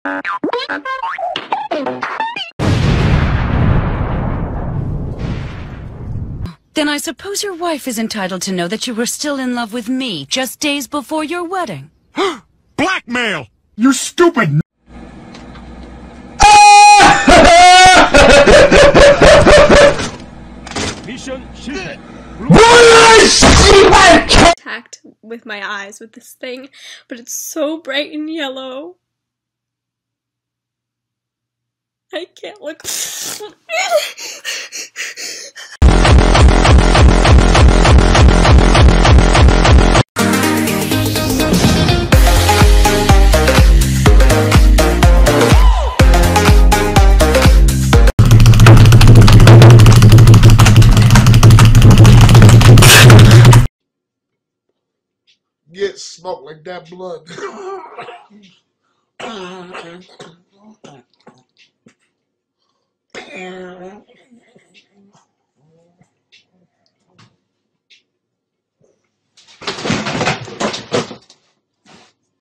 Then I suppose your wife is entitled to know that you were still in love with me just days before your wedding. Blackmail! You stupid! Contact with my eyes with this thing, but it's so bright and yellow. I can't look. Get smoked like that blood.